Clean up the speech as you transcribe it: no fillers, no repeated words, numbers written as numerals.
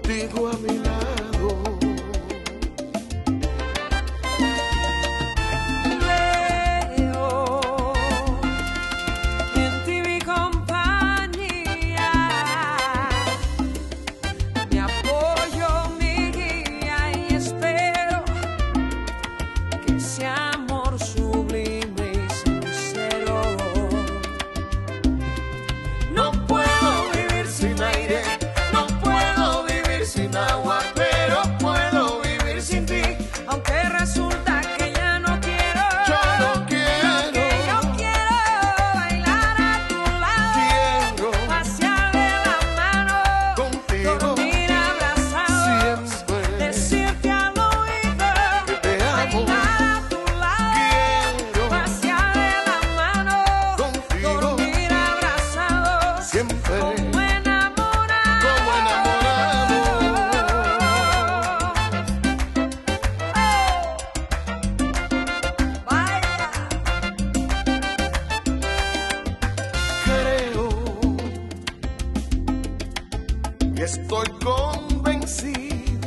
contigo a mi lado. Veo en ti mi compañía, mi apoyo, mi guía, y espero que ese amor sublime y sincero. No puedo vivir sin aire, no puedo vivir sin agua, pero puedo vivir sin ti, aunque resulta que ya no quiero. Yo no quiero, Que yo quiero bailar a tu lado, quiero pasear de la mano, contigo dormir abrazados, siempre. decirte al oído Que te amo. bailar a tu lado, Quiero pasear de la mano, contigo dormir abrazados, siempre. como enamorados. Como enamorados. Vaya. Creo y estoy convencido